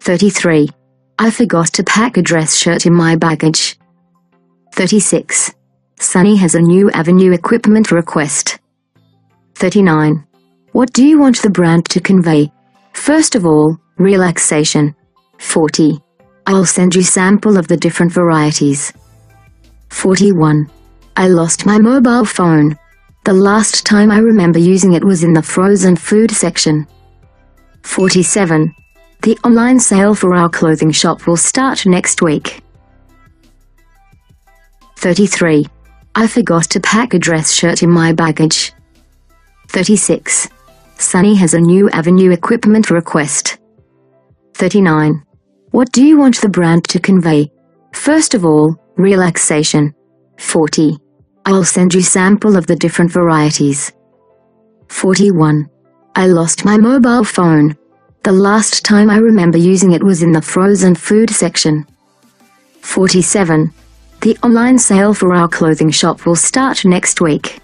33. I forgot to pack a dress shirt in my baggage. 36. Sunny has a new Avenue equipment request. 39. What do you want the brand to convey? First of all, relaxation. 40. I'll send you sample of the different varieties. 41. I lost my mobile phone. The last time I remember using it was in the frozen food section. 47. The online sale for our clothing shop will start next week. 33. I forgot to pack a dress shirt in my baggage. 36. Sunny has a new Avenue equipment request. 39. What do you want the brand to convey? First of all, relaxation. 40. I'll send you sample of the different varieties. 41. I lost my mobile phone. The last time I remember using it was in the frozen food section. 47. The online sale for our clothing shop will start next week.